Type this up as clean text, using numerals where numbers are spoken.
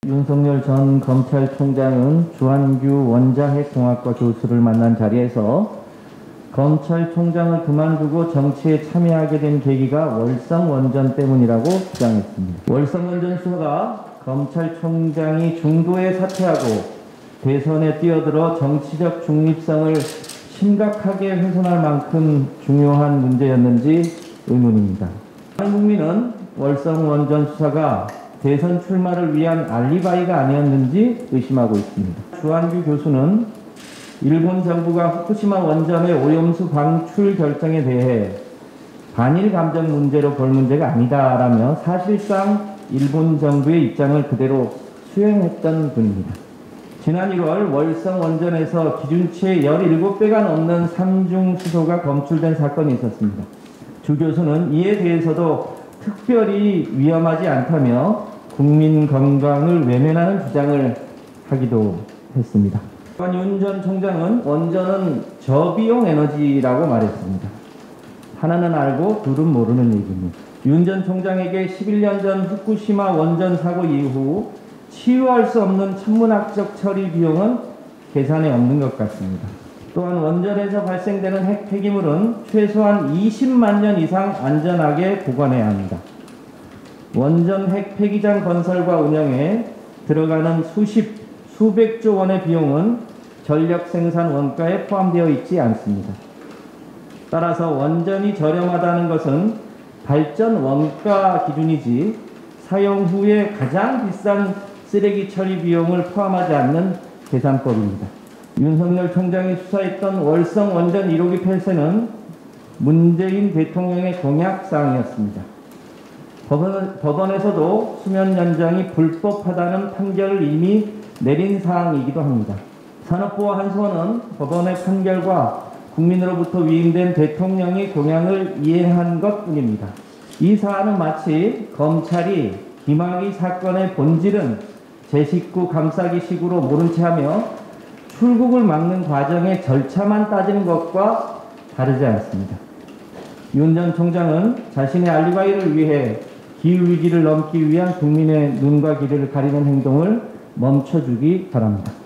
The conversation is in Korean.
윤석열 전 검찰총장은 주한규 원자핵공학과 교수를 만난 자리에서 검찰총장을 그만두고 정치에 참여하게 된 계기가 월성원전 때문이라고 주장했습니다. 월성원전 수사가 검찰총장이 중도에 사퇴하고 대선에 뛰어들어 정치적 중립성을 심각하게 훼손할 만큼 중요한 문제였는지 의문입니다. 많은 국민은 월성원전 수사가 대선 출마를 위한 알리바이가 아니었는지 의심하고 있습니다. 주한규 교수는 일본 정부가 후쿠시마 원전의 오염수 방출 결정에 대해 반일 감정 문제로 볼 문제가 아니다라며 사실상 일본 정부의 입장을 그대로 수행했던 분입니다. 지난 1월 월성원전에서 기준치의 17배가 넘는 삼중수소가 검출된 사건이 있었습니다. 주 교수는 이에 대해서도 특별히 위험하지 않다며 국민 건강을 외면하는 주장을 하기도 했습니다. 윤 전 총장은 원전은 저비용 에너지라고 말했습니다. 하나는 알고 둘은 모르는 얘기입니다. 윤 전 총장에게 11년 전 후쿠시마 원전 사고 이후 치유할 수 없는 천문학적 처리 비용은 계산에 없는 것 같습니다. 또한 원전에서 발생되는 핵 폐기물은 최소한 20만 년 이상 안전하게 보관해야 합니다. 원전 핵 폐기장 건설과 운영에 들어가는 수백조 원의 비용은 전력 생산 원가에 포함되어 있지 않습니다. 따라서 원전이 저렴하다는 것은 발전 원가 기준이지 사용 후에 가장 비싼 쓰레기 처리 비용을 포함하지 않는 계산법입니다. 윤석열 총장이 수사했던 월성 원전 1호기 폐쇄는 문재인 대통령의 공약사항이었습니다. 법원에서도 수면 연장이 불법하다는 판결을 이미 내린 사항이기도 합니다. 산업부와 한수원은 법원의 판결과 국민으로부터 위임된 대통령의 공약을 이해한 것뿐입니다. 이 사안은 마치 검찰이 김학의 사건의 본질은 제 식구 감싸기 식으로 모른 채하며 출국을 막는 과정의 절차만 따지는 것과 다르지 않습니다. 윤 전 총장은 자신의 알리바이를 위해 기후위기를 넘기 위한 국민의 눈과 귀를 가리는 행동을 멈춰주기 바랍니다.